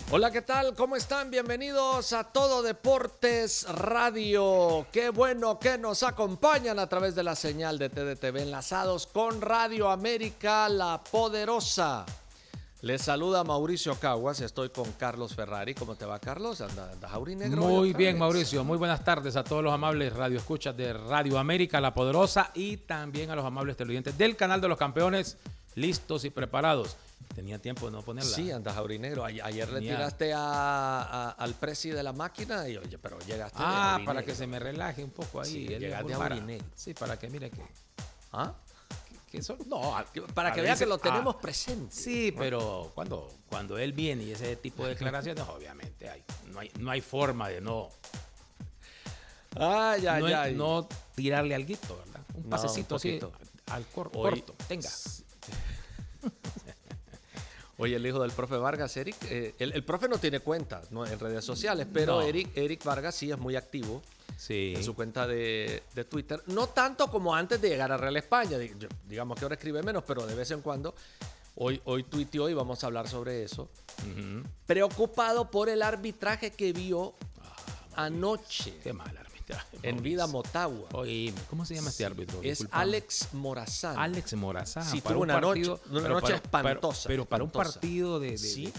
Hola, ¿qué tal? ¿Cómo están? Bienvenidos a Todo Deportes Radio. Qué bueno que nos acompañan a través de la señal de TDTV, enlazados con Radio América, la poderosa. Les saluda Mauricio Caguas, estoy con Carlos Ferrari. ¿Cómo te va, Carlos? ¿Andas aurinegro? Muy bien, Mauricio. Muy buenas tardes a todos los amables radioescuchas de Radio América, la poderosa, y también a los amables televidentes del canal de los campeones, listos y preparados. Tenía tiempo de no ponerla. Sí, andas aurinegro. Ayer le tiraste al presi de la máquina y oye, pero llegaste de aurinegro. Para que se me relaje un poco ahí. Sí, llegaste de aurinegro. Sí, para que mire que... ¿Ah? Que eso, no, para que vea que lo tenemos presente. Sí, pero cuando él viene y ese tipo de declaraciones, obviamente no hay forma de no tirarle alguito, ¿verdad? Un pasecito así al corto. Tenga. Oye, el hijo del profe Vargas, Eric, el profe no tiene cuenta en redes sociales, pero no. Eric Vargas sí es muy activo en su cuenta de Twitter. No tanto como antes de llegar a Real España, digamos que ahora escribe menos, pero de vez en cuando. Hoy tuiteó y vamos a hablar sobre eso. Preocupado por el arbitraje que vio anoche. Qué mal arbitraje. En Vida Motagua. Oye, ¿cómo se llama este árbitro? Es Disculpame. Alex Morazán. Alex Morazán. Sí, tuvo una noche espantosa. Pero para un partido de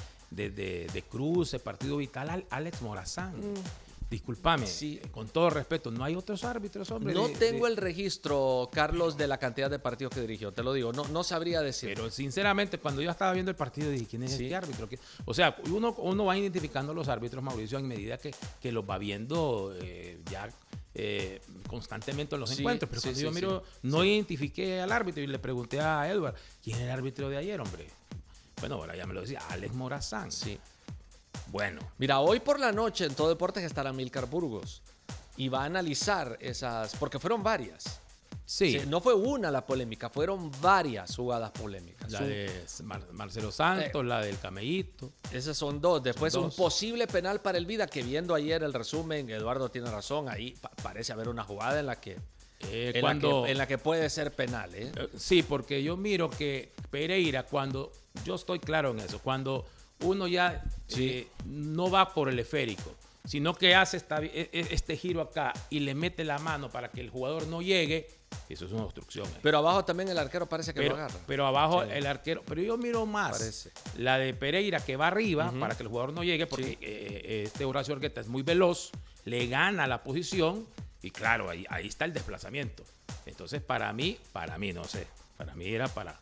cruce, partido vital, Alex Morazán. Discúlpame, con todo respeto, no hay otros árbitros, hombre. No tengo el registro, Carlos, de la cantidad de partidos que dirigió, te lo digo, no sabría decir. Pero sinceramente, cuando yo estaba viendo el partido, dije, ¿quién es este árbitro? O sea, uno va identificando los árbitros, Mauricio, en medida que los va viendo constantemente en los encuentros. Pero cuando yo miro, no identifiqué al árbitro y le pregunté a Edward, ¿quién es el árbitro de ayer, hombre? Bueno, ahora ya me lo decía, Alex Morazán. Sí. Bueno. Mira, hoy por la noche en Todo Deportes estará Milcar Burgos y va a analizar esas, porque fueron varias. Sí. No fue una la polémica, fueron varias jugadas polémicas. La de Marcelo Santos, la del Camellito. Esas son dos. Después un posible penal para el Vida, que viendo ayer el resumen, Eduardo tiene razón, ahí parece haber una jugada en la que... en la que puede ser penal. Sí, porque yo miro que Pereira, cuando yo estoy claro en eso, cuando uno ya no va por el esférico, sino que hace este giro acá y le mete la mano para que el jugador no llegue, eso es una obstrucción. Pero abajo también el arquero parece que lo agarra. Pero abajo el arquero, pero yo miro más la de Pereira, que va arriba para que el jugador no llegue, porque este Horacio Argueta es muy veloz, le gana la posición y claro, ahí está el desplazamiento. Entonces para mí no sé, para mí era para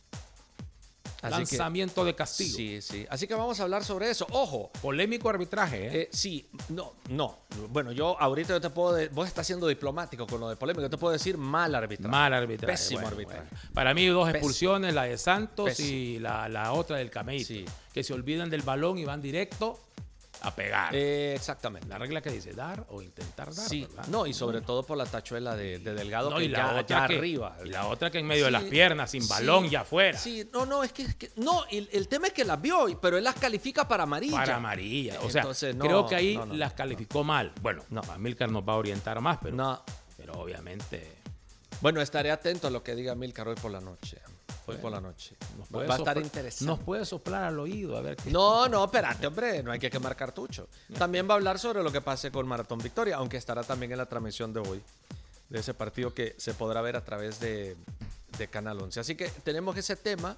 lanzamiento de castigo. Sí. Así que vamos a hablar sobre eso. Ojo. Polémico arbitraje, sí, no. Bueno, yo te puedo... vos estás siendo diplomático con lo de polémico. Yo te puedo decir mal arbitraje. Pésimo arbitraje. Bueno. Para mí dos expulsiones, la de Santos y la otra del Camellito. Que se olvidan del balón y van directo a pegar. Exactamente. La regla que dice dar o intentar dar. Sí, ¿verdad? No, y sobre todo por la tachuela de Delgado, que y la otra arriba. Y la otra que en medio de las piernas, sin balón y afuera. Sí, es que el tema es que las vio, pero él las califica para amarilla. Para amarilla. O sea, entonces, creo que ahí las calificó mal. Bueno, Amílcar nos va a orientar más, pero obviamente... Bueno, estaré atento a lo que diga Amílcar hoy por la noche. Por la noche. Va a estar interesante. Nos puede soplar al oído, a ver qué. No, espérate, hombre, no hay que quemar cartucho. También va a hablar sobre lo que pase con Maratón Victoria, aunque estará también en la transmisión de hoy, de ese partido que se podrá ver a través de Canal 11. Así que tenemos ese tema.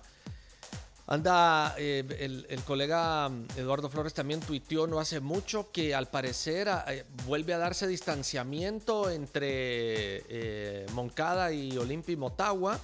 Anda, el colega Eduardo Flores también tuiteó no hace mucho que al parecer vuelve a darse distanciamiento entre Moncada y Olimpia y Motagua.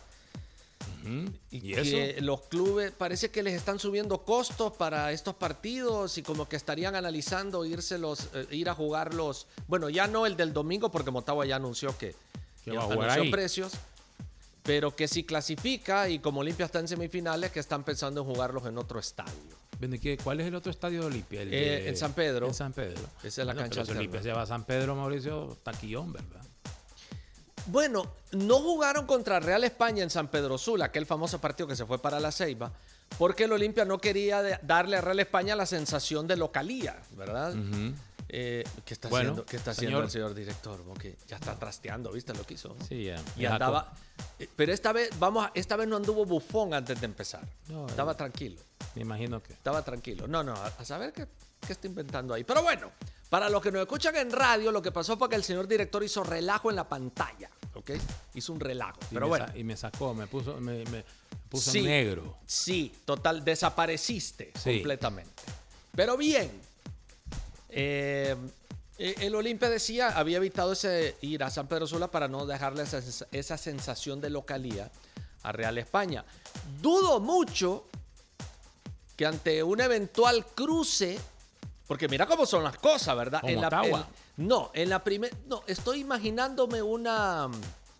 Y que los clubes parece que les están subiendo costos para estos partidos y como que estarían analizando ir a jugarlos. Bueno, ya no el del domingo porque Motagua ya anunció que va a jugar ahí. Precios, pero que si clasifica y como Olimpia está en semifinales, que están pensando en jugarlos en otro estadio. ¿Cuál es el otro estadio de Olimpia? En San Pedro. En San Pedro. Esa es la cancha de Olimpia. Se va a San Pedro, Mauricio, taquillón, ¿verdad? Bueno, no jugaron contra Real España en San Pedro Sula, aquel famoso partido que se fue para La Ceiba, porque el Olimpia no quería darle a Real España la sensación de localía, ¿verdad? ¿Qué está haciendo el señor director? Como que ya está trasteando, ¿viste lo que hizo? Sí, ya. Y andaba... Pero esta vez no anduvo bufón antes de empezar. Estaba tranquilo. Me imagino que. Estaba tranquilo. No, a saber qué está inventando ahí. Pero bueno, para los que nos escuchan en radio, lo que pasó fue que el señor director hizo relajo en la pantalla, ¿ok? Hizo un relajo. Pero bueno. Y me sacó, me puso sí, en negro. Sí, total, desapareciste completamente. Pero bien, el Olimpia decía, había evitado ir a San Pedro Sula para no dejarle esa sensación de localía a Real España. Dudo mucho que ante un eventual cruce, porque mira cómo son las cosas, ¿verdad? No, estoy imaginándome una...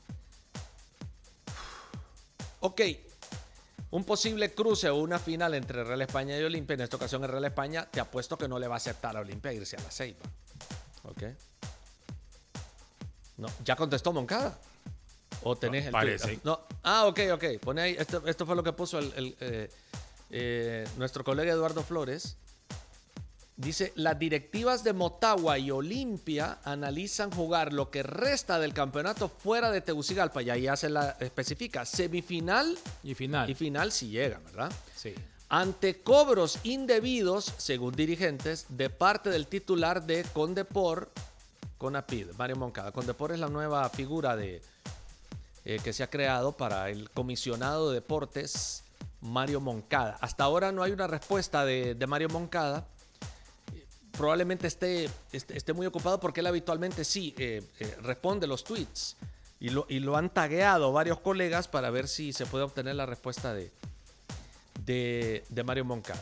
Ok, un posible cruce o una final entre Real España y Olimpia. En esta ocasión el Real España, te apuesto que no le va a aceptar a Olimpia irse a la Ceiba. Ok. No, ¿ya contestó Moncada? ¿O tenés el parece? No. Ah, ok. Pone ahí, esto fue lo que puso nuestro colega Eduardo Flores. Dice, las directivas de Motagua y Olimpia analizan jugar lo que resta del campeonato fuera de Tegucigalpa. Y ahí especifica semifinal y final. Y final si llegan, ¿verdad? Sí. Ante cobros indebidos, según dirigentes, de parte del titular de Condepor, Conapid, Mario Moncada. Condepor es la nueva figura que se ha creado para el comisionado de deportes Mario Moncada. Hasta ahora no hay una respuesta de Mario Moncada. Probablemente esté muy ocupado porque él habitualmente sí responde los tweets y lo han tagueado varios colegas para ver si se puede obtener la respuesta de Mario Moncada.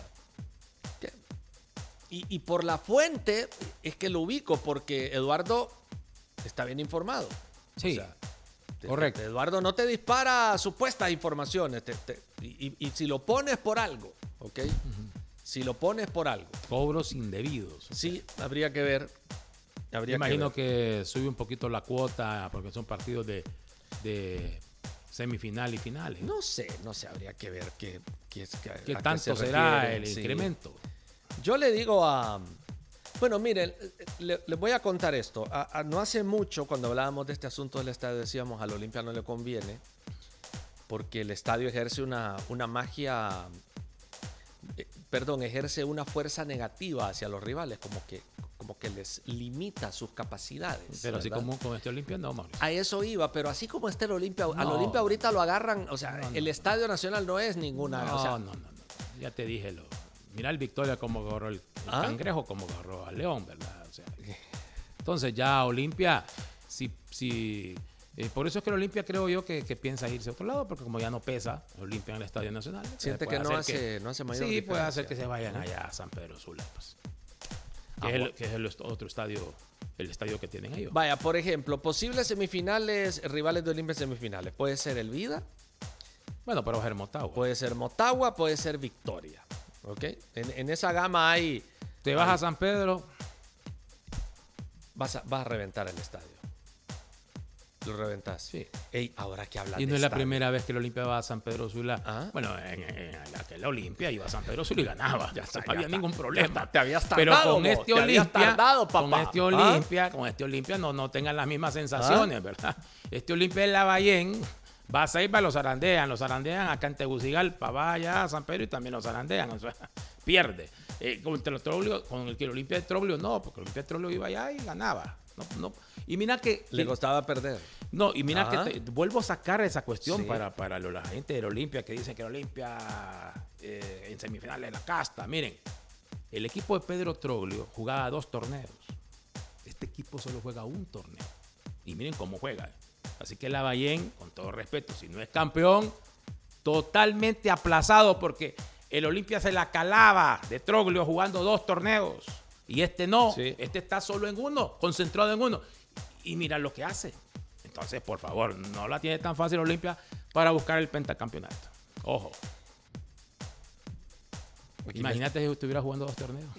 Y por la fuente es que lo ubico porque Eduardo está bien informado. Sí, o sea, correcto. Eduardo no te dispara supuestas informaciones y si lo pones por algo, ¿ok? Si lo pones por algo. Cobros indebidos. Sí, habría que ver. Imagino que sube un poquito la cuota porque son partidos de semifinal y finales. No sé, habría que ver qué tanto será el incremento. Yo le digo bueno, miren, les voy a contar esto. No hace mucho, cuando hablábamos de este asunto del estadio, decíamos al Olimpia no le conviene porque el estadio ejerce una magia... ejerce una fuerza negativa hacia los rivales, como que les limita sus capacidades. Pero ¿verdad? así como con este Olimpia, no, Mauricio. A eso iba, pero así como el Olimpia, al Olimpia ahorita lo agarran, o sea, el Estadio Nacional no es ninguna... No. Ya te dije Mira el Victoria como agarró el Cangrejo, como agarró al León, ¿verdad? O sea, entonces ya Olimpia, por eso es que el Olimpia creo yo que piensa irse a otro lado, porque como ya no pesa Olimpia en el Estadio Nacional. Siente que no hace mayor diferencia. Sí, puede hacer que se vayan allá a San Pedro Sula, pues. Que es el otro estadio, el estadio que tienen ellos. Vaya, por ejemplo, posibles semifinales, rivales de Olimpia en semifinales. Puede ser el Vida. Bueno, pero va a ser Motagua. Puede ser Motagua, puede ser Victoria. ¿Ok? En esa gama hay... Te vas a San Pedro... Vas a reventar el estadio. Lo reventas. Sí. Ey, ahora que hablas y no de es la estadio. primera vez que el Olimpia va a San Pedro Sula. Bueno, en la Olimpia iba a San Pedro Sula y ganaba. No había ningún problema. Te habías tardado. Pero con este Olimpia, papá. con este Olimpia no tengan las mismas sensaciones, ¿verdad? Este Olimpia es Lavallén. Va a Ceiba, los zarandean acá en Tegucigalpa, va allá a San Pedro y también los zarandean. O sea, pierde. Con el que el Olimpia de Troglio no, porque el Olimpia de Troglio iba allá y ganaba. No. Y mira que... Le costaba perder. No, y mira que vuelvo a sacar esa cuestión para la gente del Olimpia que dicen que el Olimpia en semifinales de la casta. Miren, el equipo de Pedro Troglio jugaba 2 torneos. Este equipo solo juega un torneo. Y miren cómo juega. Así que Lavallén, con todo respeto, si no es campeón, totalmente aplazado porque el Olimpia se la calaba de Troglio jugando 2 torneos. Y este no, este está solo en uno, concentrado en uno. Y mira lo que hace. Entonces, por favor, no la tiene tan fácil Olimpia para buscar el pentacampeonato. Ojo. Imagínate si estuviera jugando 2 torneos.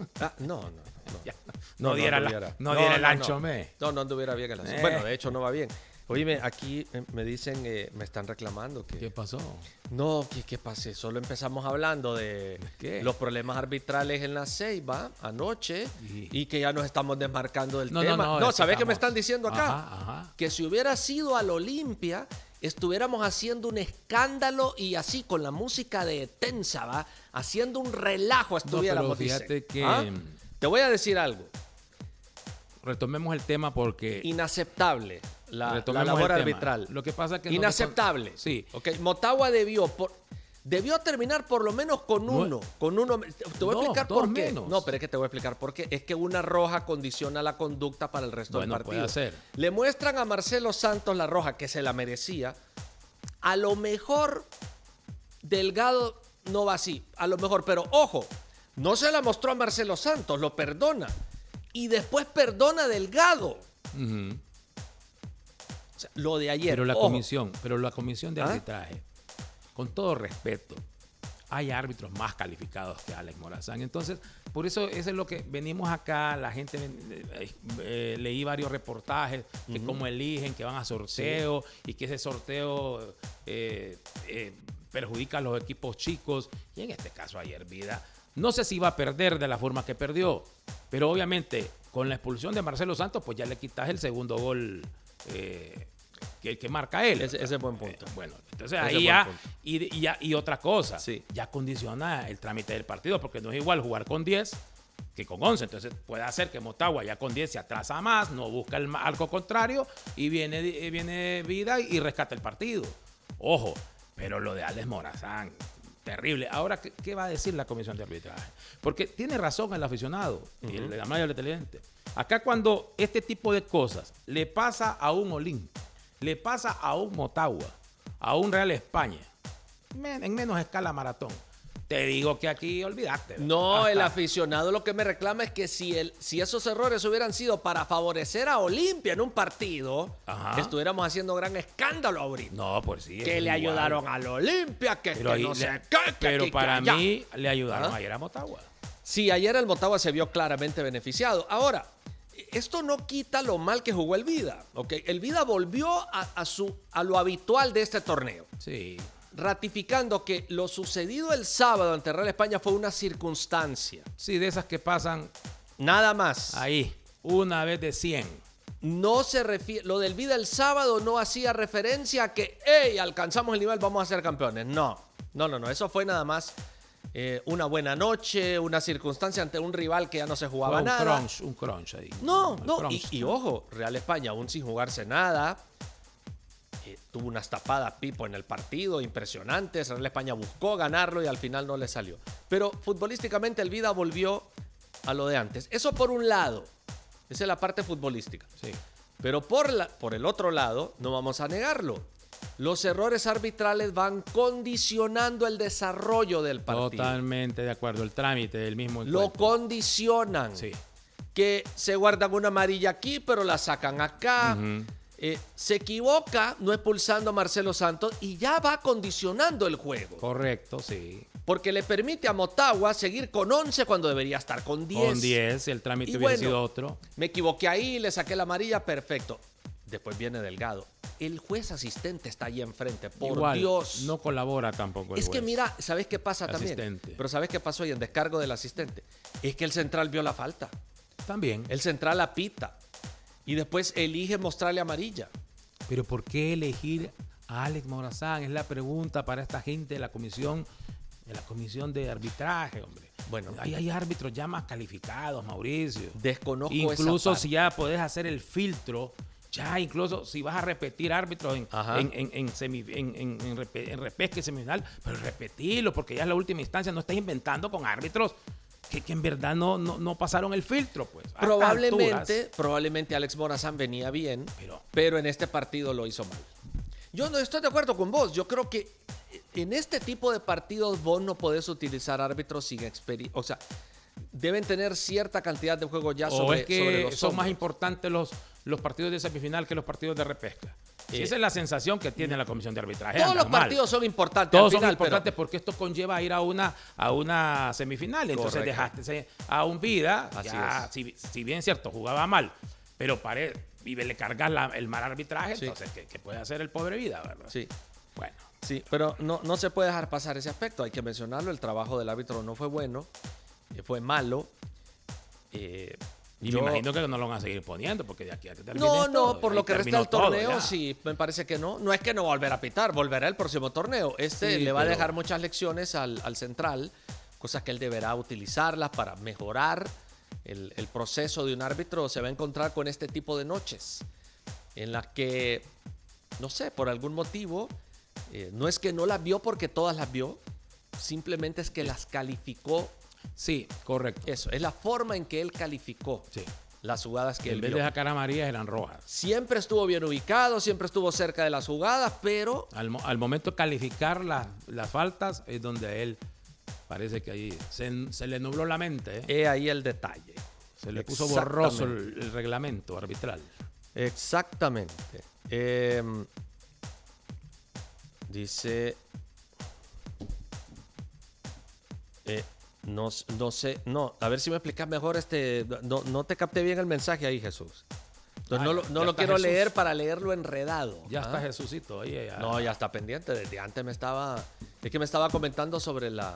No diera el ancho, no anduviera bien el ancho. Bueno, de hecho no va bien. Oye, aquí me dicen, me están reclamando que... ¿Qué pasó? No, ¿qué pasé? Solo empezamos hablando de los problemas arbitrales en la Ceiba anoche y que ya nos estamos desmarcando del tema. No, ¿sabés qué me están diciendo acá? Ajá. Que si hubiera sido al Olimpia estuviéramos haciendo un escándalo y así con la música de tensa, ¿va? Haciendo un relajo estuviéramos. No, pero fíjate que... Te voy a decir algo. Retomemos el tema porque... Inaceptable la labor arbitral. Lo que pasa es que... Inaceptable. Sí. Okay. Motagua debió terminar por lo menos con uno. Con uno. Te voy a explicar por qué. Menos. No, pero es que te voy a explicar por qué. Es que una roja condiciona la conducta para el resto del partido. Puede ser. Le muestran a Marcelo Santos la roja, que se la merecía. A lo mejor Delgado no va así. A lo mejor, pero ojo, no se la mostró a Marcelo Santos, lo perdona. Y después perdona a Delgado. Uh-huh. O sea, lo de ayer. Pero la comisión de arbitraje, con todo respeto, hay árbitros más calificados que Alex Morazán. Entonces, por eso es lo que venimos acá, la gente, leí varios reportajes, que cómo eligen, que van a sorteo, y que ese sorteo perjudica a los equipos chicos. Y en este caso ayer Vida, no sé si va a perder de la forma que perdió, pero obviamente con la expulsión de Marcelo Santos, pues ya le quitas el segundo gol que marca él. Ese es buen punto. Bueno, entonces ahí ya y otra cosa, ya condiciona el trámite del partido, porque no es igual jugar con 10 que con 11. Entonces puede hacer que Motagua ya con 10 se atrasa más, no busca el arco contrario y viene Vida y rescata el partido. Ojo, pero lo de Alex Morazán, terrible. Ahora, ¿qué va a decir la comisión de arbitraje? Porque tiene razón el aficionado y el televidente. Acá cuando este tipo de cosas le pasa a un Olimpia, le pasa a un Motagua, a un Real España, en menos escala Maratón, te digo que aquí olvidaste. No, el aficionado lo que me reclama es que si esos errores hubieran sido para favorecer a Olimpia en un partido, estuviéramos haciendo gran escándalo ahorita. No, pues sí. Que le ayudaron al Olimpia, que no sé qué. Pero para mí le ayudaron ayer a Motagua. Sí, ayer el Motagua se vio claramente beneficiado. Ahora, esto no quita lo mal que jugó el Vida. ¿Okay? El Vida volvió a lo habitual de este torneo. Sí. Ratificando que lo sucedido el sábado ante Real España fue una circunstancia. Sí, de esas que pasan. Nada más. Ahí, una vez de 100. No se refiere, lo del Vida el sábado no hacía referencia a que, hey, alcanzamos el nivel, vamos a ser campeones. No. Eso fue nada más una buena noche, una circunstancia ante un rival que ya no se jugaba nada. Un crunch ahí. No. Y ojo, Real España aún sin jugarse nada. Tuvo unas tapadas Pipo en el partido impresionantes. Real España buscó ganarlo y al final no le salió. Pero futbolísticamente el Vida volvió a lo de antes. Eso por un lado. Esa es la parte futbolística. Sí. Pero por el otro lado, no vamos a negarlo. Los errores arbitrales van condicionando el desarrollo del partido. Totalmente de acuerdo. El trámite del mismo encuentro. Lo condicionan. Sí. Que se guardan una amarilla aquí, pero la sacan acá. Se equivoca no expulsando a Marcelo Santos y ya va condicionando el juego. Correcto, sí. Porque le permite a Motagua seguir con 11 cuando debería estar con 10. Con 10, el trámite hubiera sido otro. Me equivoqué ahí, le saqué la amarilla, perfecto. Después viene Delgado. El juez asistente está ahí enfrente, por Dios. No colabora tampoco el juez. Es que mira, ¿sabes qué pasa asistente también? Pero ¿sabes qué pasó hoy en descargo del asistente? Es que el central vio la falta. También. El central la pita. Y después elige mostrarle amarilla. Pero ¿por qué elegir a Alex Morazán? Es la pregunta para esta gente de la comisión de arbitraje, hombre. Bueno, hay árbitros ya más calificados, Mauricio. Desconozco incluso esa parte. Si ya podés hacer el filtro, ya incluso si vas a repetir árbitros en repesca y semifinal, pero repetirlo, porque ya es la última instancia, no estás inventando con árbitros que en verdad no pasaron el filtro, pues. Probablemente Alex Morazán venía bien, pero en este partido lo hizo mal. Yo no estoy de acuerdo con vos. Yo creo que en este tipo de partidos vos no podés utilizar árbitros sin experiencia. O sea, deben tener cierta cantidad de juego ya sobre los son hombros. Más importantes los partidos de semifinal que los partidos de repesca. Esa es la sensación que tiene la comisión de arbitraje. Todos los partidos son importantes. Todos son importantes porque esto conlleva ir a una semifinal. Entonces dejaste a un Vida, ya, si bien es cierto, jugaba mal, pero le cargas el mal arbitraje, entonces ¿qué puede hacer el pobre Vida, verdad? Sí. Bueno. Sí, pero no se puede dejar pasar ese aspecto. Hay que mencionarlo. El trabajo del árbitro no fue bueno, fue malo. Y me imagino que no lo van a seguir poniendo, porque de aquí a que termine No, todo, por lo que resta del torneo, todo, sí, me parece que no. No es que no va a volver a pitar, volverá el próximo torneo. Le va a dejar muchas lecciones al central, cosas que él deberá utilizarlas para mejorar el proceso de un árbitro. Se va a encontrar con este tipo de noches en las que, no sé, por algún motivo, no es que no las vio porque todas las vio, simplemente es que las calificó. Sí, correcto. Eso, es la forma en que él calificó las jugadas que él vio. En vez de sacar amarillas eran rojas. Siempre estuvo bien ubicado, siempre estuvo cerca de las jugadas, pero... Al momento de calificar las faltas es donde él parece que ahí se le nubló la mente. He ahí el detalle. Se le puso borroso el reglamento arbitral. Exactamente. Dice... No sé, a ver si me explicas mejor no te capté bien el mensaje ahí, Jesús. Entonces no lo quiero leer para leerlo enredado. Ya está Jesucito ahí. No, ya está pendiente. Desde antes me estaba comentando sobre la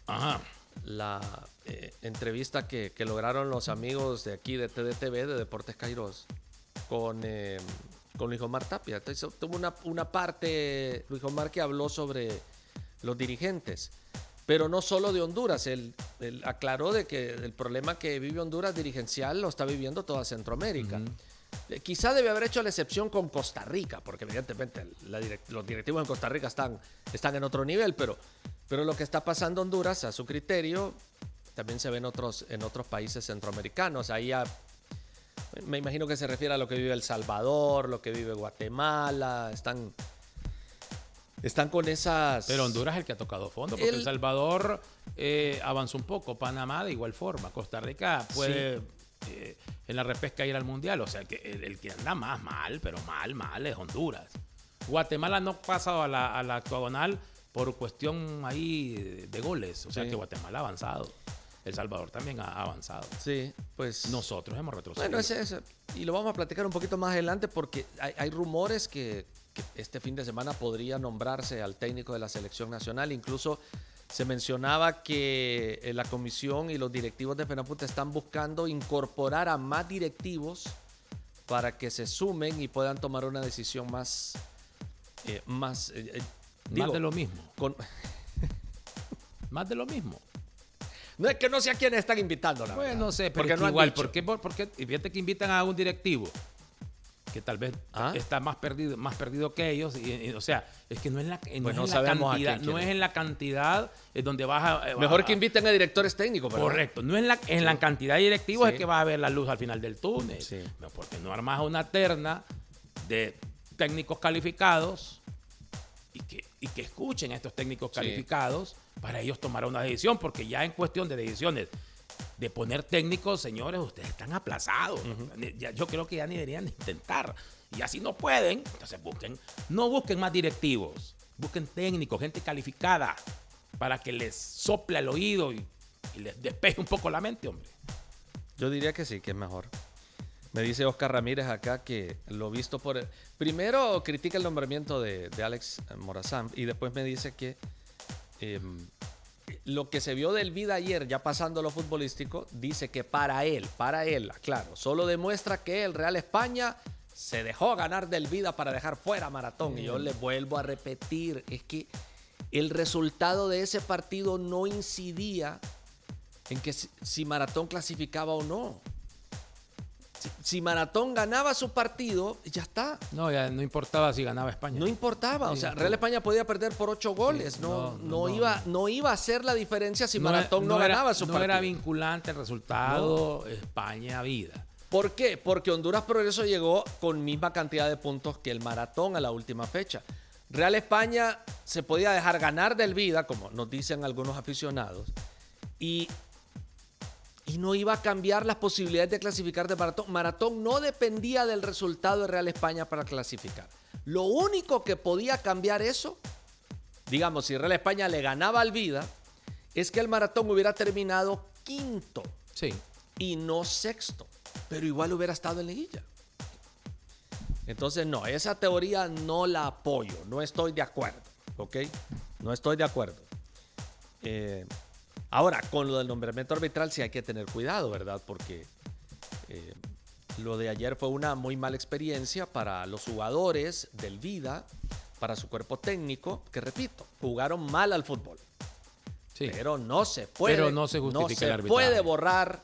entrevista que lograron los amigos de aquí de TDTV, de Deportes Kairos, con Luis Omar Tapia. Entonces, tuvo una parte, Luis Omar, que habló sobre los dirigentes. Pero no solo de Honduras, él aclaró de que el problema que vive Honduras dirigencial lo está viviendo toda Centroamérica. Quizá debe haber hecho la excepción con Costa Rica, porque evidentemente los directivos en Costa Rica están en otro nivel, pero lo que está pasando en Honduras, a su criterio, también se ve en otros países centroamericanos. Ahí me imagino que se refiere a lo que vive El Salvador, lo que vive Guatemala, están con esas... Pero Honduras es el que ha tocado fondo, porque El Salvador avanzó un poco, Panamá de igual forma, Costa Rica puede en la repesca ir al Mundial, o sea, que el que anda más mal, pero mal es Honduras. Guatemala no ha pasado a la octogonal por cuestión ahí de goles, o sea que Guatemala ha avanzado. El Salvador también ha avanzado. Sí, pues... Nosotros hemos retrocedido. Bueno, ese. Y lo vamos a platicar un poquito más adelante porque hay rumores que este fin de semana podría nombrarse al técnico de la selección nacional. Incluso se mencionaba que la comisión y los directivos de FENAFUT están buscando incorporar a más directivos para que se sumen y puedan tomar una decisión más de lo mismo. Más de lo mismo. No es que no sé a quiénes están invitando, la verdad. No sé, pero porque no igual, ¿por qué? Y fíjate que invitan a un directivo que tal vez está más perdido que ellos, o sea, es que no es en la cantidad es donde vas a... Mejor que inviten a directores técnicos, ¿verdad? Correcto, no es en la cantidad de directivos es que vas a ver la luz al final del túnel. Sí. No, porque no armas una terna de técnicos calificados y que escuchen a estos técnicos calificados para ellos tomar una decisión, porque ya en cuestión de decisiones de poner técnicos, señores, ustedes están aplazados. Yo creo que ya ni deberían intentar. Y así no pueden, entonces no busquen más directivos, busquen técnicos, gente calificada, para que les sople el oído y les despeje un poco la mente, hombre. Yo diría que sí, que es mejor. Me dice Oscar Ramírez acá que lo visto por... Primero critica el nombramiento de Alex Morazán y después me dice que lo que se vio del Vida ayer, ya pasando lo futbolístico, dice que para él, claro, solo demuestra que el Real España se dejó ganar del Vida para dejar fuera a Maratón. Y yo le vuelvo a repetir, es que el resultado de ese partido no incidía en que si Maratón clasificaba o no. Si Maratón ganaba su partido, ya está. No, ya no importaba si ganaba España. No importaba. O sea, Real España podía perder por 8 goles. Sí, no iba a hacer la diferencia si Maratón no ganaba su partido. No era vinculante el resultado España-Vida. ¿Por qué? Porque Honduras Progreso llegó con misma cantidad de puntos que el Maratón a la última fecha. Real España se podía dejar ganar del Vida, como nos dicen algunos aficionados, y no iba a cambiar las posibilidades de clasificar de Maratón. Maratón no dependía del resultado de Real España para clasificar. Lo único que podía cambiar eso, digamos, si Real España le ganaba al Vida, es que el Maratón hubiera terminado quinto y no sexto, pero igual hubiera estado en liguilla. Entonces, no, esa teoría no la apoyo, no estoy de acuerdo, ¿ok? No estoy de acuerdo. Ahora, con lo del nombramiento arbitral sí hay que tener cuidado, ¿verdad? Porque Lo de ayer fue una muy mala experiencia para los jugadores del Vida, para su cuerpo técnico, que repito, jugaron mal al fútbol. Sí. Pero no se puede, pero no se justifica el arbitraje. Puede borrar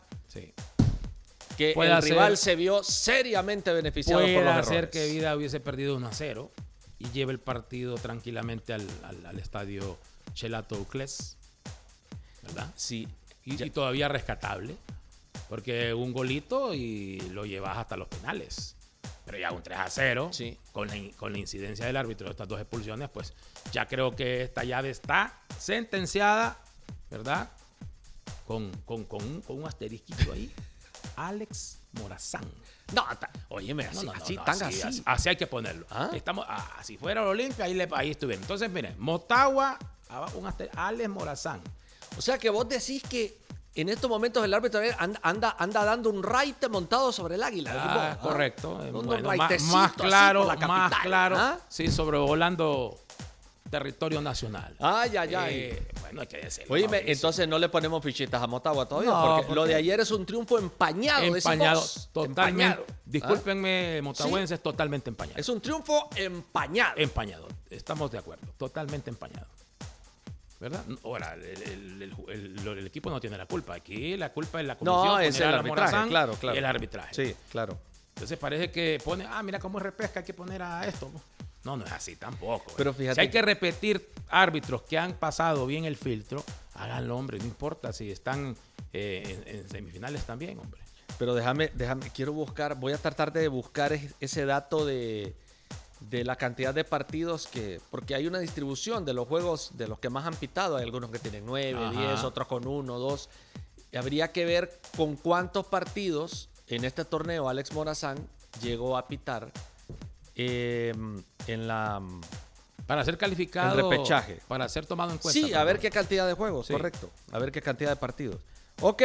que el rival se vio seriamente beneficiado por los errores. Puede hacer que Vida hubiese perdido 1-0 y lleve el partido tranquilamente al estadio Chelato Uclés, ¿verdad? Sí. Y todavía rescatable, porque un golito y lo llevas hasta los penales. Pero ya un 3-0, sí, con la incidencia del árbitro de estas 2 expulsiones, pues ya creo que esta llave está sentenciada, ¿verdad? Con un asterisquito ahí. Alex Morazán. No, óyeme, así hay que ponerlo. ¿Ah? Si fuera el Olimpia, ahí estuvieron. Entonces, miren, Motagua, Alex Morazán. O sea que vos decís que en estos momentos el árbitro anda dando un raite montado sobre el águila. Correcto. Bueno, más claro, ¿Ah? sí, sobrevolando territorio nacional. Ya. Bueno, hay que decirlo. Oíme, entonces no le ponemos fichitas a Motagua todavía, porque lo de ayer es un triunfo empañado. Totalmente. Empañado. Discúlpenme, motahuenses, ¿Sí? Totalmente empañado. Es un triunfo empañado. Empañado, estamos de acuerdo. Totalmente empañado. ¿Verdad? Ahora, el equipo no tiene la culpa. Aquí la culpa es la comisión. No, es el arbitraje, claro. Y el arbitraje. Sí, claro. Entonces parece que pone, mira cómo es repesca, hay que poner a esto. No es así tampoco. Pero fíjate, si hay que repetir árbitros que han pasado bien el filtro, háganlo, hombre. No importa si están en semifinales también, hombre. Pero déjame, voy a tratar de buscar ese dato de la cantidad de partidos porque hay una distribución de los juegos de los que más han pitado. Hay algunos que tienen 9, 10, otros con 1, 2. Y habría que ver con cuántos partidos en este torneo Alex Morazán llegó a pitar para ser calificado, el repechaje, para ser tomado en cuenta. Sí, a ver qué cantidad de juegos, correcto. A ver qué cantidad de partidos. Ok.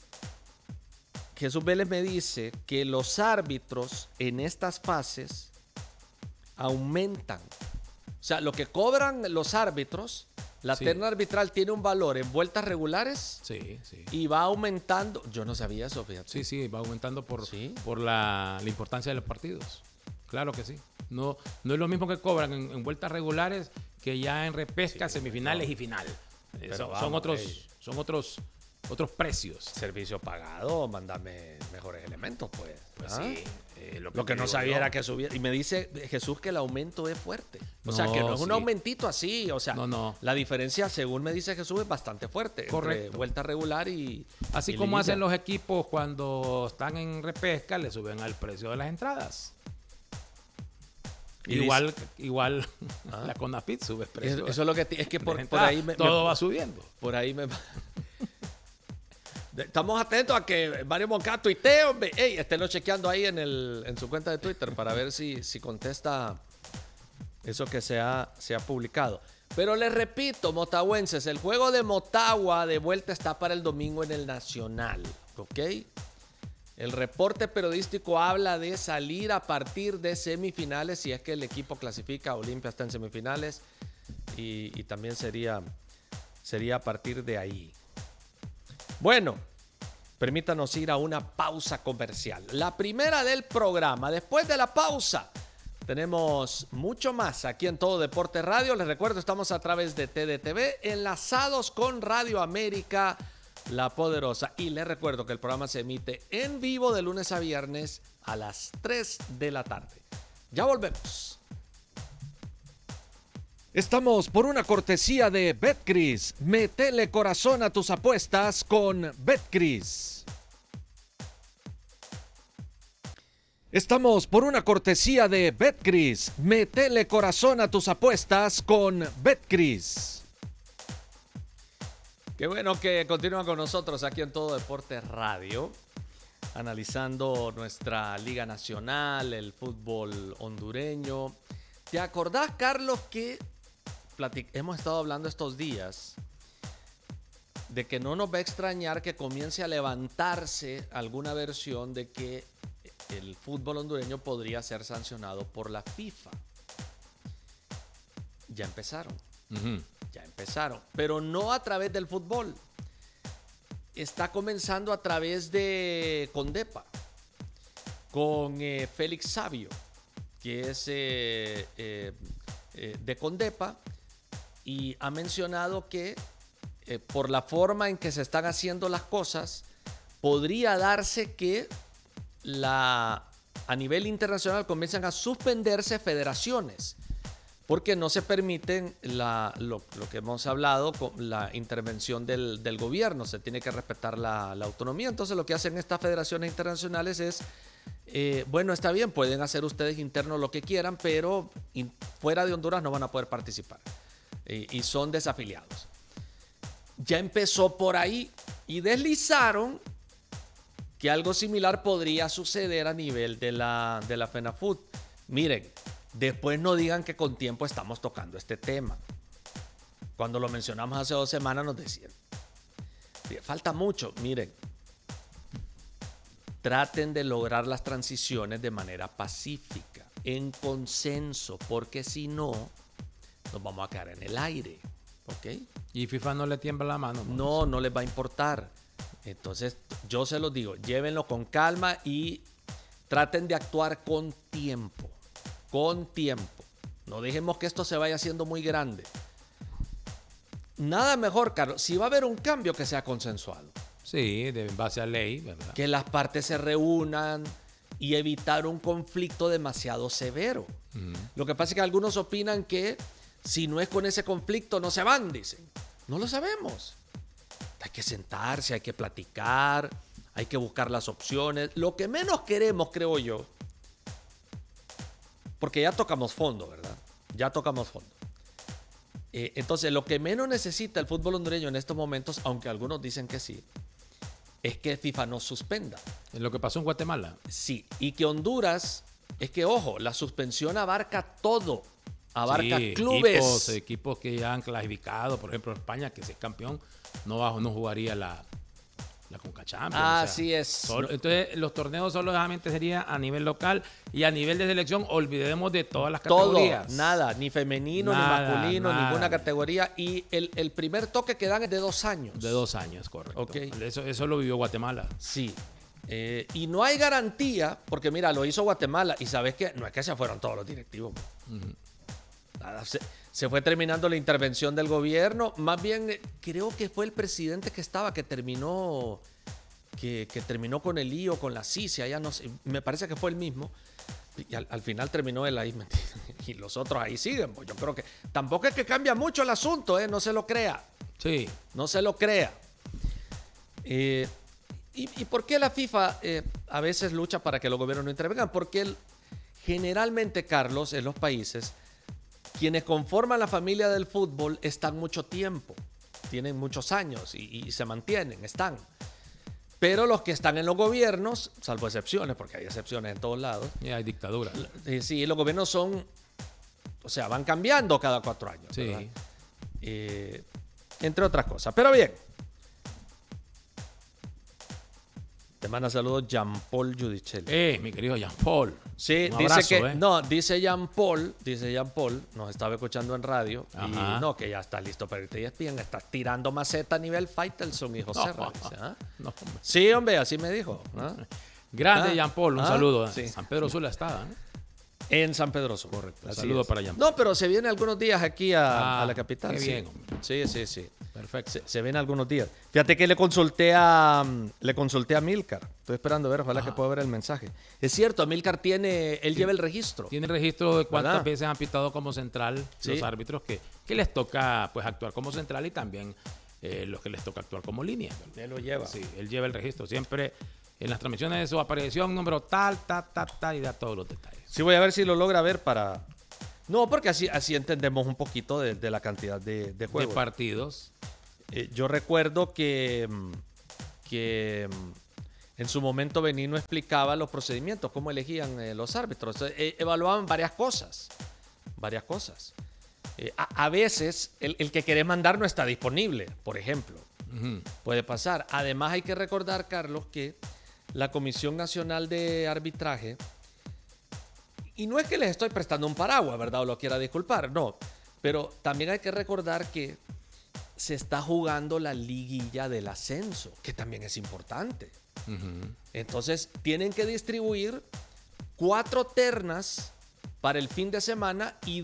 Jesús Vélez me dice que los árbitros en estas fases aumentan. O sea, lo que cobran los árbitros, la terna arbitral tiene un valor en vueltas regulares. Sí. Y va aumentando. Yo no sabía eso, fíjate. Sí, va aumentando por la importancia de los partidos. Claro que sí. No es lo mismo que cobran en vueltas regulares que ya en repesca, semifinales y final. Son otros precios. Servicio pagado, mándame mejores elementos, pues. Sí. Lo que no sabía era que subía. Y me dice Jesús que el aumento es fuerte. O sea, que no es un aumentito así. O sea, la diferencia, según me dice Jesús, es bastante fuerte. Correcto. Entre vuelta regular y. Así como hacen los equipos cuando están en repesca, le suben al precio de las entradas. Igual la CONAPIT sube el precio. Eso es lo que es que por ahí todo va subiendo. Por ahí me estamos atentos a que Mario Moncada tuitee, hombre. Esténlo chequeando ahí en su cuenta de Twitter para ver si contesta eso que se ha publicado. Pero les repito, motahuenses, el juego de Motagua de vuelta está para el domingo en el Nacional, ¿ok? El reporte periodístico habla de salir a partir de semifinales, si es que el equipo clasifica, Olimpia está en semifinales, y también sería a partir de ahí. Bueno, permítanos ir a una pausa comercial. La primera del programa. Después de la pausa, tenemos mucho más aquí en Todo Deporte Radio. Les recuerdo, estamos a través de TDTV, enlazados con Radio América, La Poderosa. Y les recuerdo que el programa se emite en vivo de lunes a viernes a las 3 de la tarde. Ya volvemos. Estamos por una cortesía de Betcris. Métele corazón a tus apuestas con Betcris. Estamos por una cortesía de Betcris. Métele corazón a tus apuestas con Betcris. Qué bueno que continúan con nosotros aquí en Todo Deporte Radio, analizando nuestra Liga Nacional, el fútbol hondureño. ¿Te acordás, Carlos, que hemos estado hablando estos días de que no nos va a extrañar que comience a levantarse alguna versión de que el fútbol hondureño podría ser sancionado por la FIFA? Ya empezaron. Ya empezaron, pero no a través del fútbol. Está comenzando a través de Condepa. con Félix Savio, que es de Condepa, y ha mencionado que por la forma en que se están haciendo las cosas, podría darse que a nivel internacional comiencen a suspenderse federaciones, porque no se permiten lo que hemos hablado, con la intervención del gobierno. Se tiene que respetar la autonomía. Entonces lo que hacen estas federaciones internacionales es, bueno, está bien, pueden hacer ustedes internos lo que quieran, pero fuera de Honduras no van a poder participar. Y son desafiliados. Ya empezó por ahí y deslizaron que algo similar podría suceder a nivel de la FENAFUT. Miren, después no digan que con tiempo estamos tocando este tema. Cuando lo mencionamos hace 2 semanas nos decían, falta mucho. Miren, traten de lograr las transiciones de manera pacífica, en consenso, porque si no, nos vamos a quedar en el aire. ¿Ok? Y FIFA no le tiembla la mano. No les va a importar. Entonces, yo se los digo, llévenlo con calma y traten de actuar con tiempo. Con tiempo. No dejemos que esto se vaya haciendo muy grande. Nada mejor, Carlos, si va a haber un cambio, que sea consensuado. Sí, en base a ley, ¿verdad? Que las partes se reúnan y evitar un conflicto demasiado severo. Lo que pasa es que algunos opinan que si no es con ese conflicto no se van, dicen. No lo sabemos. Hay que sentarse, hay que platicar, hay que buscar las opciones. Lo que menos queremos, creo yo, porque ya tocamos fondo, ¿verdad? Ya tocamos fondo. Entonces, lo que menos necesita el fútbol hondureño en estos momentos, aunque algunos dicen que sí, es que FIFA no suspenda. Es lo que pasó en Guatemala. Sí, y que Honduras, es que, ojo, la suspensión abarca todo. Abarca clubes. Equipos que ya han clasificado, por ejemplo, España, que si es campeón, no jugaría la Conca Champions. Así es. Entonces, los torneos solamente serían a nivel local y a nivel de selección, olvidemos de todas las categorías. Todo, nada, ni femenino, ni masculino, ninguna categoría. Y el primer toque que dan es de 2 años. De 2 años, correcto. Okay. Eso lo vivió Guatemala. Sí. Y no hay garantía, porque mira, lo hizo Guatemala y sabes que no es que se fueron todos los directivos. Nada, se fue terminando la intervención del gobierno. Más bien, creo que fue el presidente que estaba, que terminó con el lío, con la CICIA, ya no sé, me parece que fue el mismo. Y al final terminó él ahí, y los otros ahí siguen. Pues yo creo que tampoco es que cambia mucho el asunto, no se lo crea. Sí. No se lo crea. ¿Y por qué la FIFA a veces lucha para que los gobiernos no intervengan? Porque generalmente, Carlos, en los países, quienes conforman la familia del fútbol están mucho tiempo, tienen muchos años y se mantienen, están. Pero los que están en los gobiernos, salvo excepciones, porque hay excepciones en todos lados. Y hay dictaduras. Sí, los gobiernos van cambiando cada 4 años. Sí. Entre otras cosas. Pero bien. Te manda saludos Jean-Paul Giudicelli. Mi querido Jean-Paul. Sí, un dice abrazo, que no, dice Jean-Paul, nos estaba escuchando en radio. Ajá. Y no, que ya está listo para irte. ESPN, estás tirando maceta a nivel Faitelson y José Serra. Dice, No, hombre. Sí, hombre, así me dijo. Grande Jean-Paul, un saludo. Sí. San Pedro Sula está, ¿no? En San Pedro Sula. Correcto. Saludo para Jean-Paul. No, pero se viene algunos días aquí a la capital. Qué sí. bien, hombre. Sí. Perfecto. Se viene algunos días. Fíjate que le consulté a Milcar. Estoy esperando ver, ojalá que pueda ver el mensaje. Es cierto, Milcar él lleva el registro. Tiene registro de cuántas ¿verdad? veces han pitado como central los árbitros que les toca pues actuar como central y también los que les toca actuar como línea. Él lo lleva. Sí, él lleva el registro. Siempre en las transmisiones de su aparición, número tal, y da todos los detalles. Sí, voy a ver si lo logra ver para... No, porque así entendemos un poquito de la cantidad de juegos. De partidos. Yo recuerdo que en su momento Benigno explicaba los procedimientos, cómo elegían los árbitros. Evaluaban varias cosas. A veces el que querés mandar no está disponible, por ejemplo. Puede pasar. Además hay que recordar, Carlos, que la Comisión Nacional de Arbitraje, y no es que les estoy prestando un paraguas, ¿verdad? O lo quiera disculpar, no. Pero también hay que recordar que se está jugando la liguilla del ascenso, que también es importante. Entonces, tienen que distribuir 4 ternas para el fin de semana y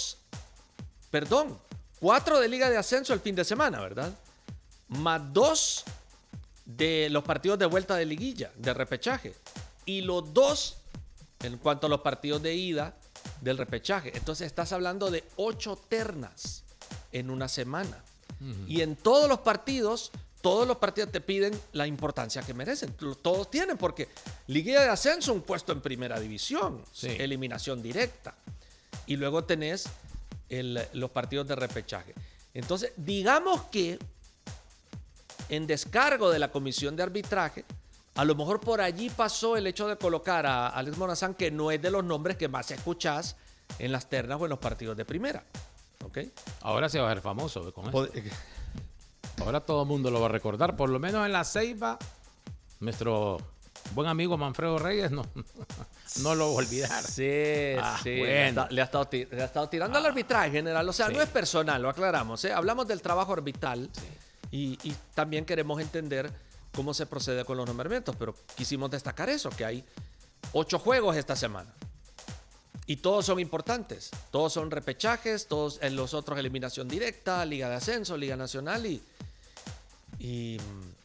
4 de Liga de Ascenso el fin de semana, ¿verdad? Más 2 de los partidos de vuelta de liguilla, de repechaje. Y los 2 en cuanto a los partidos de ida del repechaje. Entonces estás hablando de 8 ternas en una semana. Y en todos los partidos te piden la importancia que merecen. Todos tienen, porque liguilla de ascenso, un puesto en primera división, sí, eliminación directa. Y luego tenés los partidos de repechaje. Entonces, digamos que en descargo de la comisión de arbitraje, a lo mejor por allí pasó el hecho de colocar a Alex Morazán, que no es de los nombres que más escuchás en las ternas o en los partidos de primera. ¿Okay? Ahora se va a ver famoso con esto. Ahora todo el mundo lo va a recordar. Por lo menos en la Ceiba, nuestro buen amigo Manfredo Reyes no lo va a olvidar. Sí, sí. Bueno. Le ha estado tirando al arbitraje general. O sea, sí, no es personal, lo aclaramos. Hablamos del trabajo arbitral, sí, y también queremos entender cómo se procede con los nombramientos. Pero quisimos destacar eso, que hay 8 juegos esta semana. Y todos son importantes. Todos son repechajes, todos en los otros eliminación directa, Liga de Ascenso, Liga Nacional y...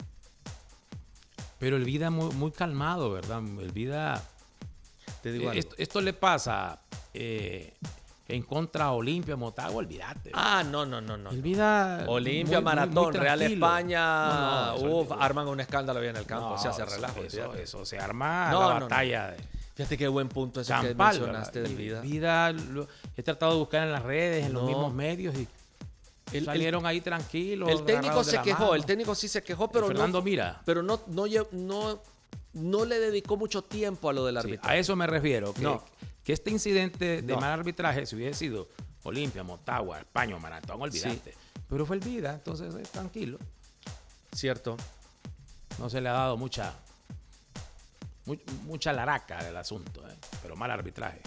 Pero el Vida muy, muy calmado, ¿verdad? El Vida... Te digo esto le pasa en contra a Olimpia, Motagua, olvídate. No. El Vida... Olimpia, Maratón, Real España, arman un escándalo bien en el campo, se hace relajo. Eso se arma la batalla. Fíjate qué buen punto ese que mencionaste del Vida. Vida he tratado de buscar en las redes, en los mismos medios y salieron ahí tranquilos. El técnico se quejó, el técnico sí se quejó, pero Fernando Mira. Pero no le dedicó mucho tiempo a lo del arbitraje. A eso me refiero, que este incidente de mal arbitraje, si hubiese sido Olimpia, Motagua, España, Maratón, olvídate. Sí. Pero fue el Vida, entonces tranquilo. Cierto. No se le ha dado mucha laraca del asunto, pero mal arbitraje.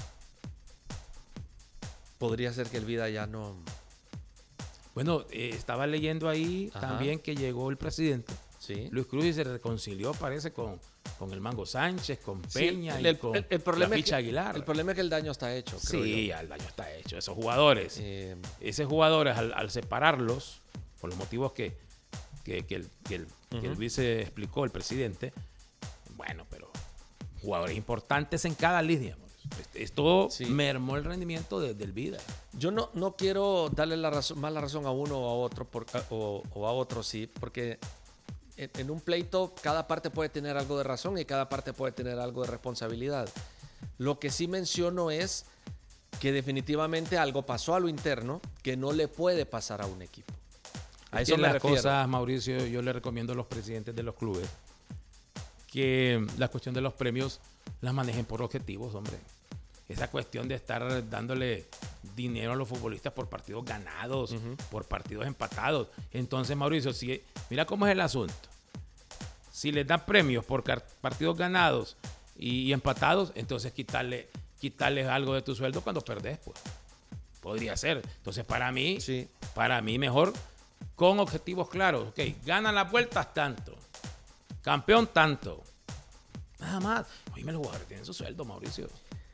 Podría ser que el Vida ya no... Bueno, estaba leyendo ahí también que llegó el presidente, ¿sí? Luis Cruz, y se reconcilió, parece, con el Mango Sánchez, con Peña y con la Ficha Aguilar. El problema es que el daño está hecho, creo yo. Sí, el daño está hecho. Esos jugadores, al separarlos, por los motivos que el vice explicó, el presidente, bueno, pero jugadores importantes en cada línea. Esto mermó el rendimiento del Vida. Yo no quiero darle más la razón a uno o a otro, o a otro sí, porque en un pleito cada parte puede tener algo de razón y cada parte puede tener algo de responsabilidad. Lo que sí menciono es que definitivamente algo pasó a lo interno que no le puede pasar a un equipo. A eso me refiero. Cosas, Mauricio, yo le recomiendo a los presidentes de los clubes que la cuestión de los premios las manejen por objetivos, hombre. Esa cuestión de estar dándole dinero a los futbolistas por partidos ganados, por partidos empatados. Entonces, Mauricio, mira cómo es el asunto. Si les dan premios por partidos ganados y empatados, entonces quitarles algo de tu sueldo cuando perdés, pues. Podría ser. Entonces, para mí mejor con objetivos claros. Ok, ganan las vueltas tanto. Campeón tanto. Nada más. Oye, los jugadores tienen su sueldo, Mauricio.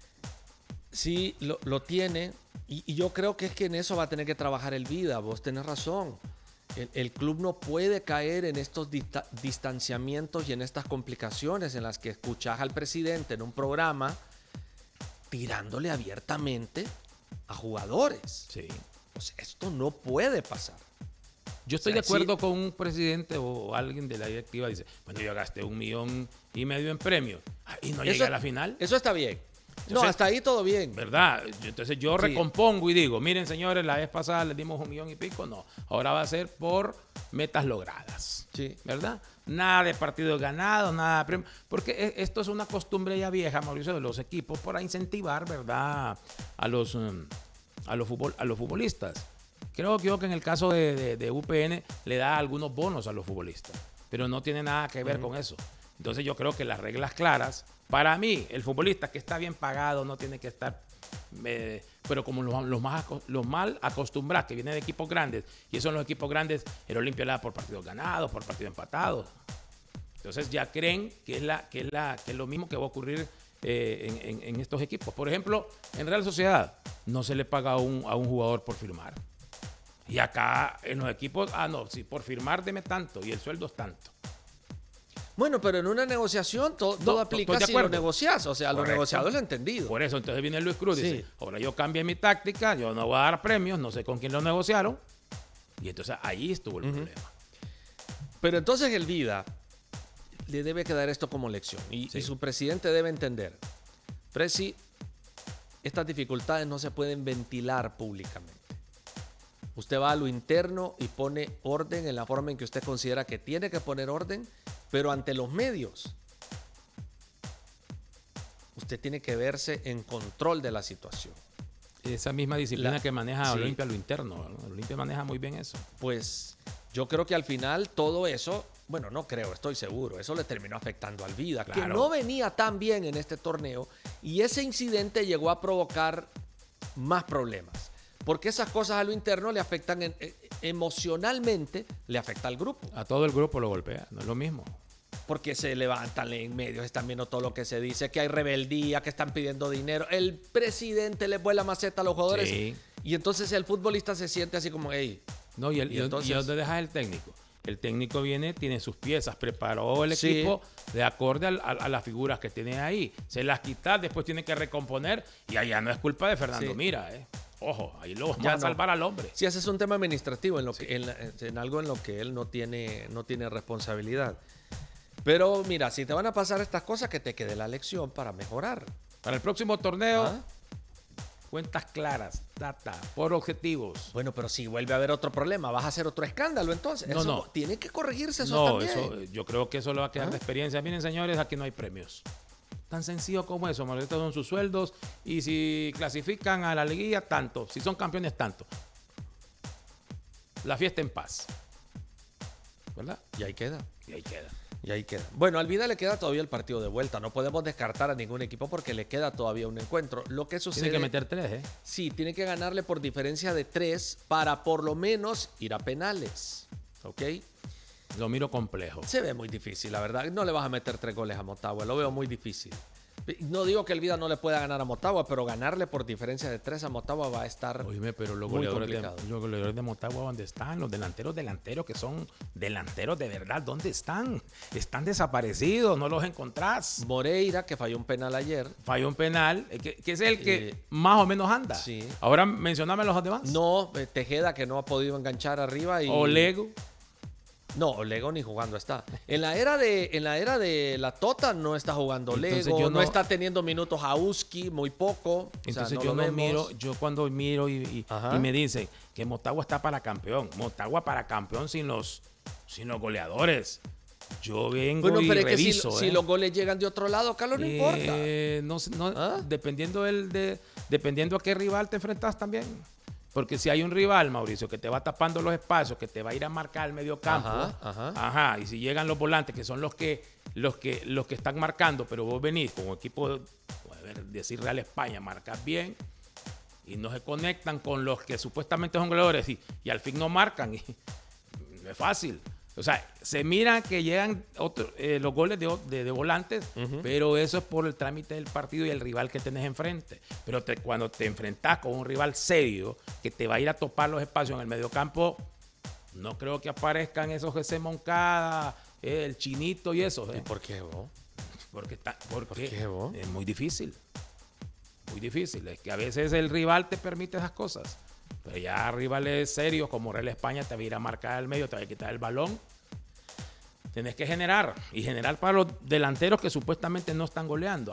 Sí, lo tiene. Y yo creo que es que en eso va a tener que trabajar el Vida. Vos tenés razón. El club no puede caer en estos distanciamientos y en estas complicaciones en las que escuchás al presidente en un programa tirándole abiertamente a jugadores. Sí. O sea, esto no puede pasar. Yo estoy de acuerdo con un presidente o alguien de la directiva. Dice, bueno, yo gasté 1,5 millones en premios y no llegué a la final. Eso está bien. Entonces, hasta ahí todo bien. ¿Verdad? Entonces yo recompongo y digo, miren, señores, la vez pasada les dimos 1,5 millones. No, ahora va a ser por metas logradas. Sí. ¿Verdad? Nada de partidos ganados, nada de premios. Porque esto es una costumbre ya vieja, Mauricio, de los equipos para incentivar, ¿verdad? A los futbolistas. Creo que en el caso de UPN le da algunos bonos a los futbolistas, pero no tiene nada que ver con eso. Entonces yo creo que las reglas claras, para mí, el futbolista que está bien pagado no tiene que estar, pero como los mal acostumbrados, que vienen de equipos grandes, y esos son los equipos grandes, el Olimpia le da por partidos ganados, por partidos empatados. Entonces ya creen que es lo mismo que va a ocurrir en estos equipos. Por ejemplo, en Real Sociedad no se le paga a un jugador por firmar. Y acá en los equipos, sí, por firmar deme tanto y el sueldo es tanto. Bueno, pero en una negociación todo aplica si lo negocias. O sea, lo negociado es lo entendido. Por eso entonces viene Luis Cruz y dice, ahora yo cambié mi táctica, yo no voy a dar premios, no sé con quién lo negociaron. Y entonces ahí estuvo el problema. Pero entonces el Vida le debe quedar esto como lección. Y su presidente debe entender. Presi, estas dificultades no se pueden ventilar públicamente. Usted va a lo interno y pone orden en la forma en que usted considera que tiene que poner orden, pero ante los medios. Usted tiene que verse en control de la situación. Esa misma disciplina que maneja Olimpia, lo interno, ¿no? Olimpia maneja muy bien eso. Pues yo creo que al final todo eso, bueno, no creo, estoy seguro, eso le terminó afectando al Vida, que no venía tan bien en este torneo, y ese incidente llegó a provocar más problemas. Porque esas cosas a lo interno le afectan emocionalmente, le afecta al grupo. A todo el grupo lo golpea, no es lo mismo. Porque se levantan en medios, están viendo todo lo que se dice, que hay rebeldía, que están pidiendo dinero. El presidente le vuela maceta a los jugadores. Sí. Y entonces el futbolista se siente así como, hey. No, ¿y dónde dejas el técnico? El técnico viene, tiene sus piezas, preparó el equipo de acorde a las figuras que tiene ahí. Se las quita, después tiene que recomponer y allá no es culpa de Fernando Mira, Ojo, ahí lo vamos a salvar al hombre. Sí, ese es un tema administrativo en algo en lo que él no tiene responsabilidad. Pero mira, si te van a pasar estas cosas, que te quede la lección para mejorar. Para el próximo torneo, cuentas claras, data, por objetivos. Bueno, pero si vuelve a haber otro problema, vas a hacer otro escándalo entonces. No. Tiene que corregirse eso también. Eso, yo creo que eso le va a quedar de experiencia. Miren, señores, aquí no hay premios. Tan sencillo como eso, estos son sus sueldos y si clasifican a la liguilla, tanto. Si son campeones, tanto. La fiesta en paz. ¿Verdad? Y ahí queda. Bueno, al Vida le queda todavía el partido de vuelta. No podemos descartar a ningún equipo porque le queda todavía un encuentro. Lo que sucede... Tiene que meter 3, Sí, tiene que ganarle por diferencia de 3 para por lo menos ir a penales. ¿Ok? Lo miro complejo. Se ve muy difícil, la verdad. No le vas a meter 3 goles a Motagua. Lo veo muy difícil. No digo que el Vida no le pueda ganar a Motagua, pero ganarle por diferencia de 3 a Motagua va a estar pero los muy goleadores los goleadores de Motagua, ¿dónde están? Los delanteros que son delanteros de verdad, ¿dónde están? Están desaparecidos, no los encontrás. Moreira, que falló un penal ayer. Falló un penal, que es el que más o menos anda. Sí. Ahora mencioname los demás. No, Tejeda, que no ha podido enganchar arriba. Olego. No, Olego ni jugando está. En la era de la Tota no está jugando Olego, no está teniendo minutos Auski, muy poco. Entonces yo cuando miro y me dicen que Motagua está para campeón. Motagua para campeón sin los goleadores. Yo vengo y reviso. Si los goles llegan de otro lado, Carlos, no importa. Dependiendo a qué rival te enfrentas también. Porque si hay un rival, Mauricio, que te va tapando los espacios, que te va a ir a marcar el medio campo, y si llegan los volantes, que son los que están marcando, pero vos venís con un equipo, decir Real España, marcas bien, y no se conectan con los que supuestamente son goleadores, y al fin no marcan, y no es fácil. O sea, se mira que llegan los goles de volantes, pero eso es por el trámite del partido y el rival que tenés enfrente. Pero cuando te enfrentás con un rival serio que te va a ir a topar los espacios en el mediocampo, no creo que aparezcan esos José Moncada, el Chinito y eso. ¿Y por qué vos? ¿Por qué vos? Es muy difícil. Muy difícil. Es que a veces el rival te permite esas cosas. Pero ya rivales serios como Real España te va a ir a marcar al medio, te va a quitar el balón. Tienes que generar. Y generar para los delanteros que supuestamente no están goleando.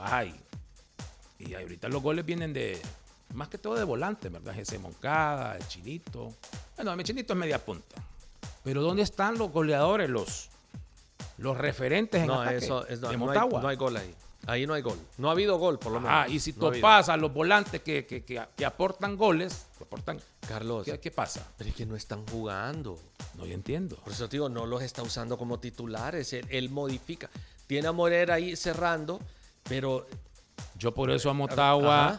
Y ahorita los goles vienen más que todo de volante, ¿verdad? Ese Moncada, el Chinito. Bueno, el Chinito es media punta. Pero ¿dónde están los goleadores, los referentes en ataque de Motagua? No hay gol ahí. Ahí no hay gol. No ha habido gol, por lo menos. Y si topas a los volantes que aportan goles, Carlos, ¿qué pasa? Pero es que no están jugando. No, yo entiendo. Por eso te digo, no los está usando como titulares. Él modifica. Tiene a Morera ahí cerrando, pero... Yo por eso a Motagua,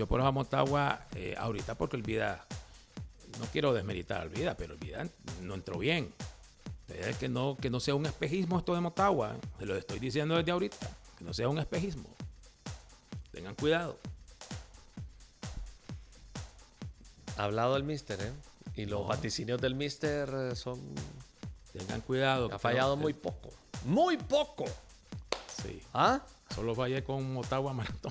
ahorita porque el Vida, no quiero desmeritar al Vida, pero el Vida no entró bien. Es que no sea un espejismo esto de Motagua. Se lo estoy diciendo desde ahorita. Que no sea un espejismo. Tengan cuidado. Ha hablado el míster, ¿eh? Y los vaticinios del míster son... Tengan cuidado. Ha fallado muy poco. ¡Muy poco! Sí. ¿Ah? Solo fallé con Motagua Maratón.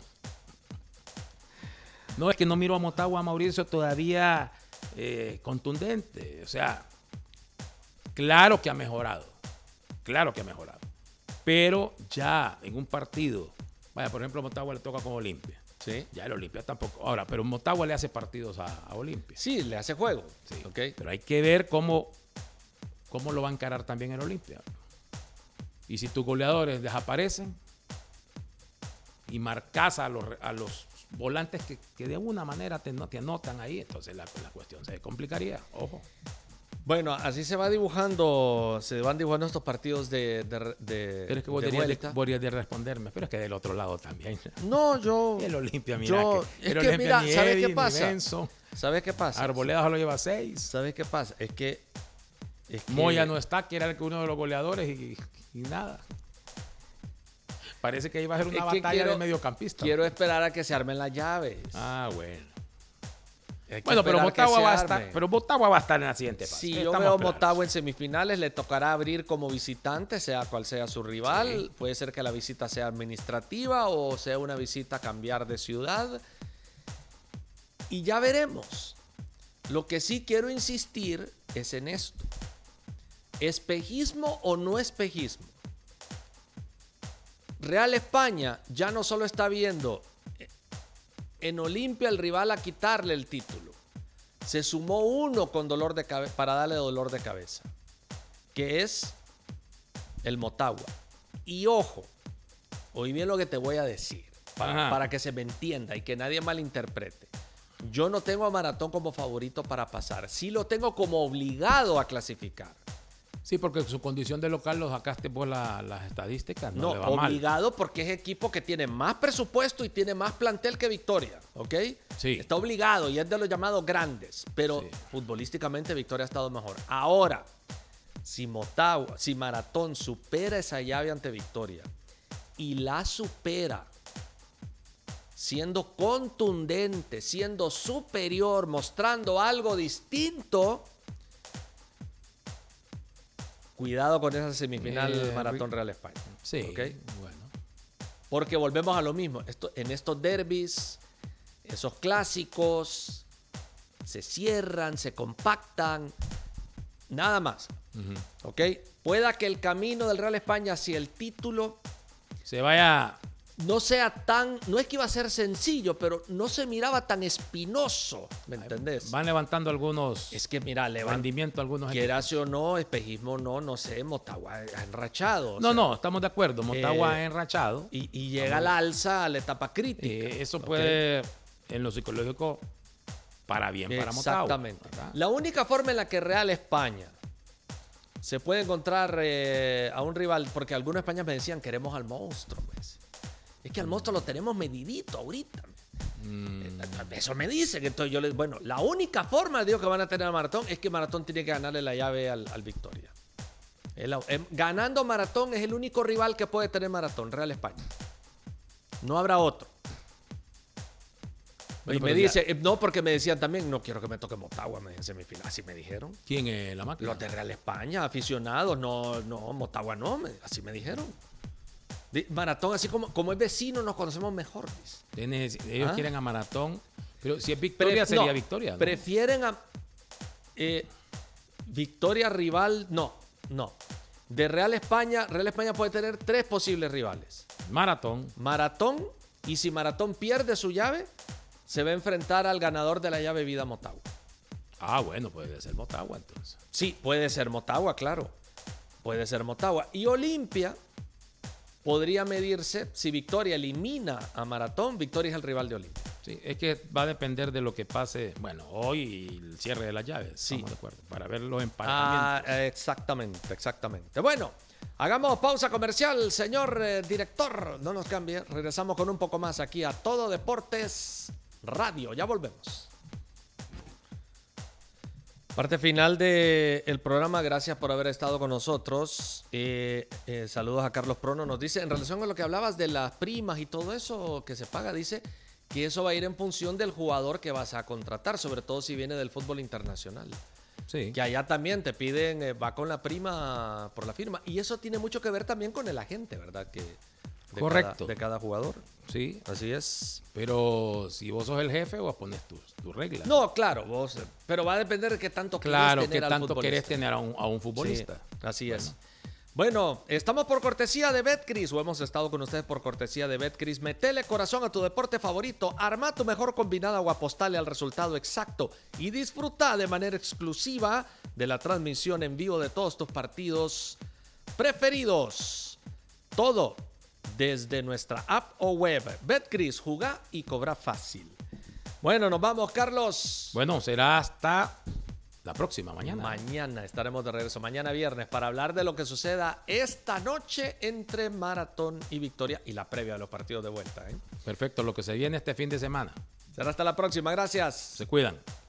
No, es que no miro a Motagua, Mauricio, todavía contundente. O sea, claro que ha mejorado. Claro que ha mejorado. Pero ya en un partido, vaya, por ejemplo, a Motagua le toca con Olimpia. Sí. Ya el Olimpia tampoco. Ahora, pero Motagua le hace partidos a Olimpia. Sí, le hace juego. Sí. Okay. Pero hay que ver cómo lo va a encarar también el Olimpia. Y si tus goleadores desaparecen y marcas a los volantes que de alguna manera te anotan ahí, entonces la cuestión se complicaría. Ojo. Bueno, así se van dibujando estos partidos de Pero es que vos deberías de responderme, pero es que del otro lado también. No, yo... El Olimpia, mira. Es que mira, ¿sabes qué pasa? ¿Sabes qué pasa? Arboleda solo lleva 6. ¿Sabes qué pasa? Es que Moya no está, que era uno de los goleadores y nada. Parece que iba a ser una batalla de mediocampista. Quiero esperar a que se armen las llaves. Ah, bueno. Bueno, pero Motagua va a estar en la siguiente fase. Si yo veo Motagua en semifinales, le tocará abrir como visitante, sea cual sea su rival. Sí. Puede ser que la visita sea administrativa o sea una visita a cambiar de ciudad. Y ya veremos. Lo que sí quiero insistir es en esto. ¿Espejismo o no espejismo? Real España ya no solo está viendo en Olimpia el rival a quitarle el título. Se sumó uno con dolor de cabeza para darle dolor de cabeza, que es el Motagua. Y ojo, oí bien lo que te voy a decir, para que se me entienda y que nadie malinterprete. Yo no tengo a Maratón como favorito para pasar. Sí lo tengo como obligado a clasificar. Sí, porque su condición de local lo sacaste por las estadísticas. No, le va obligado mal. Porque es equipo que tiene más presupuesto y tiene más plantel que Victoria, ¿ok? Sí. Está obligado y es de los llamados grandes, pero sí, futbolísticamente Victoria ha estado mejor. Ahora, si Maratón supera esa llave ante Victoria y la supera siendo contundente, siendo superior, mostrando algo distinto... Cuidado con esa semifinal Maratón Real España. Sí, ¿okay? Bueno. Porque volvemos a lo mismo. En estos derbis, esos clásicos, se cierran, se compactan, nada más. ¿Ok? Pueda que el camino del Real España hacia el título se vaya... No sea tan, no es que iba a ser sencillo, pero no se miraba tan espinoso, ¿me entendés? Van levantando algunos. Es que mira, rendimiento algunos. Quieras o no, espejismo no sé, Motagua ha enrachado. No, estamos de acuerdo, Motagua ha enrachado. Y llega al alza a la etapa crítica. Eso puede, en lo psicológico, para bien para Motagua. Exactamente. La única forma en la que Real España se puede encontrar a un rival, porque algunos españoles me decían, queremos al monstruo, pues. Es que al monstruo lo tenemos medidito ahorita. Eso me dicen. Entonces yo bueno, la única forma, digo, que van a tener a Maratón es que Maratón tiene que ganarle la llave al Victoria. Ganando Maratón es el único rival que puede tener Maratón, Real España. No habrá otro. Bueno, y me dice, no, porque me decían también, no quiero que me toque Motagua en semifinal. Así me dijeron. ¿Quién es la máquina? Los de Real España, aficionados. No, Motagua no. Así me dijeron. Maratón, así como es vecino, nos conocemos mejor. Ellos quieren a Maratón, pero si es Victoria sería Victoria, ¿no? Prefieren a Victoria rival, no. De Real España puede tener 3 posibles rivales. Maratón, y si Maratón pierde su llave, se va a enfrentar al ganador de la llave Vida Motagua. Ah, bueno, puede ser Motagua entonces. Sí, puede ser Motagua, claro. Puede ser Motagua. Y Olimpia podría medirse, si Victoria elimina a Maratón, Victoria es el rival de Olimpia. Sí, es que va a depender de lo que pase, bueno, hoy y el cierre de las llaves. Sí. Estamos de acuerdo, para ver los emparejamientos. Exactamente. Bueno, hagamos pausa comercial, señor director. No nos cambie, regresamos con un poco más aquí a Todo Deportes Radio. Ya volvemos. Parte final del programa, gracias por haber estado con nosotros. Saludos a Carlos Prono. Nos dice, en relación a lo que hablabas de las primas y todo eso que se paga, dice que eso va a ir en función del jugador que vas a contratar, sobre todo si viene del fútbol internacional. Sí. Que allá también te piden, va con la prima por la firma. Y eso tiene mucho que ver también con el agente, ¿verdad? Correcto. De cada jugador. Sí. Así es. Pero si vos sos el jefe, vos pones tus reglas. No, claro, vos. Pero va a depender de qué tanto querés tener a un futbolista. Sí, así es. Bueno, estamos por cortesía de Betcris, o hemos estado con ustedes por cortesía de Betcris. Metele corazón a tu deporte favorito, arma tu mejor combinada o apostale al resultado exacto y disfruta de manera exclusiva de la transmisión en vivo de todos tus partidos preferidos. Todo desde nuestra app o web. Betcris, jugá y cobra fácil. Bueno, nos vamos, Carlos. Bueno, será hasta la próxima, mañana. Mañana estaremos de regreso, mañana viernes, para hablar de lo que suceda esta noche entre Maratón y Victoria y la previa de los partidos de vuelta. Perfecto, lo que se viene este fin de semana. Será hasta la próxima, gracias. Se cuidan.